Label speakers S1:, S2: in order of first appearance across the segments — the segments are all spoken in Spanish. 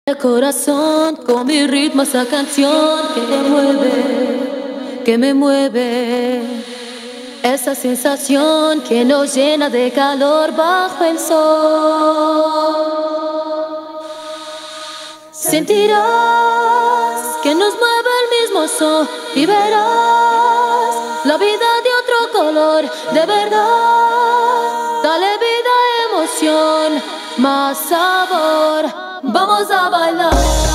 S1: El corazón con mi ritmo, esa canción que me mueve, esa sensación que nos llena de calor bajo el sol. Sentirás que nos mueve el mismo sol y verás la vida de otro color, de verdad. Dale vida, emoción, más sabor. Vamos a bailar,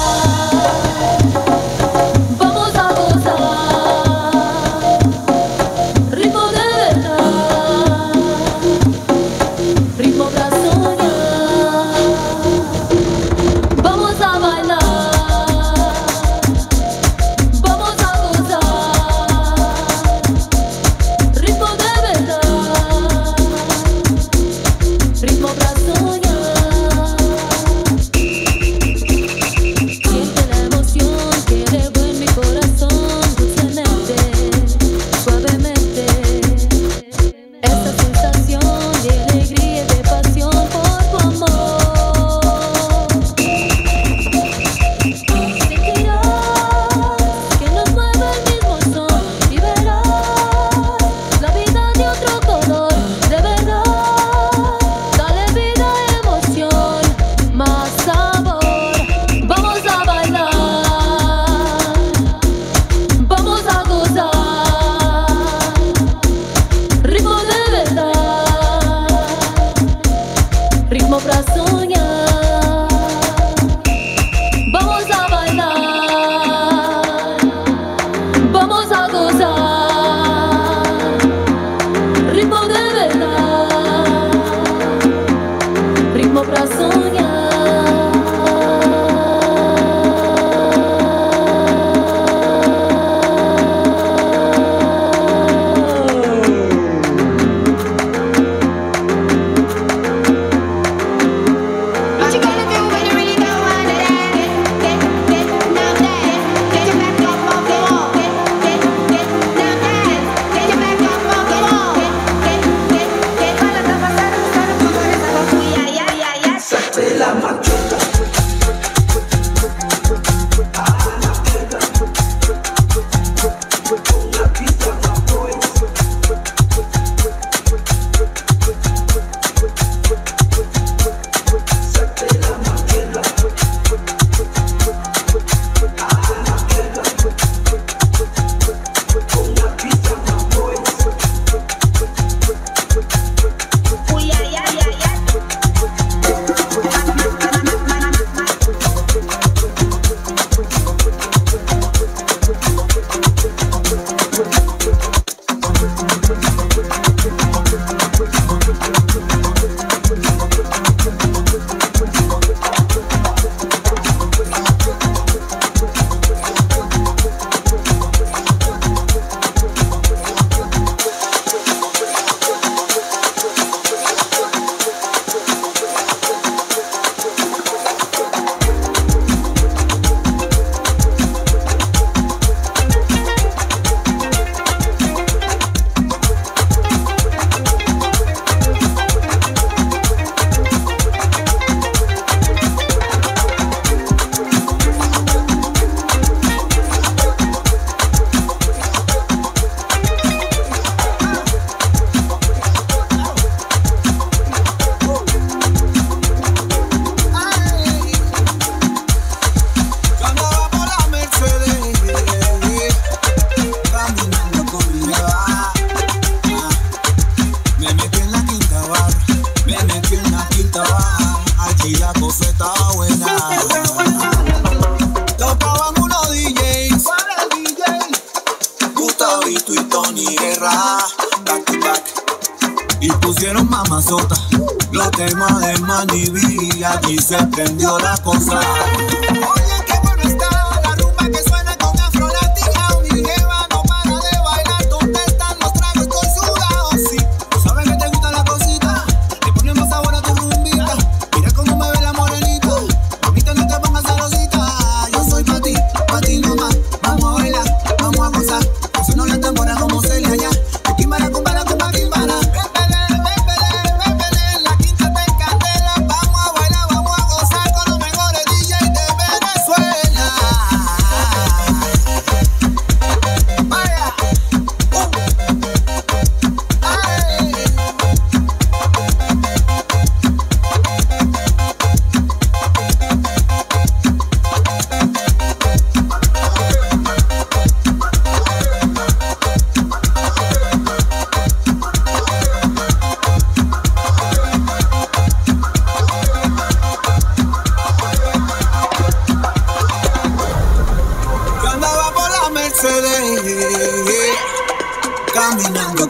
S1: vamos a gozar, ritmo de verdad, ritmo para soñar. Vamos a bailar, vamos a gozar, ritmo de verdad, ritmo para soñar. Ritmo para soñar, vamos a bailar, vamos a gozar, ritmo de verdad, ritmo para soñar.
S2: Y pusieron mamazota, los temas de Maniví, y aquí se prendió la cosa. Oye, qué bueno está la rumba que suena con Afro Latina. Mi jeva no para de bailar, ¿dónde están los tragos? Estoy sudado, sí. ¿Sabes que te gusta la cosita? Le ponemos sabor a tu rumbita. Mira cómo me ve la morenita. Mamita, no te pongas celosita. Yo soy pa' ti nomás. Vamos a bailar, vamos a gozar. Si no la tambora como Celia allá. Quimbara, cumbara, cumbara, quimbara. La quinta está en candela. Vamos a bailar, vamos a gozar con los mejores DJs de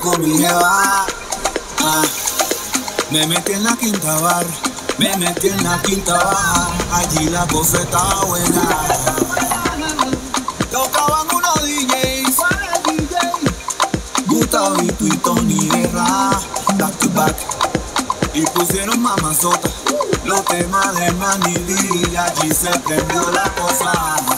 S2: con mi jeva. Me metí en la quinta bar, me metí en la quinta baja, allí la cosa estaba buena. Tocaban unos DJs, Gustavito y Tony Guerra, back to back, y pusieron mamazota, los temas de Manny B, y allí se prendió la cosa.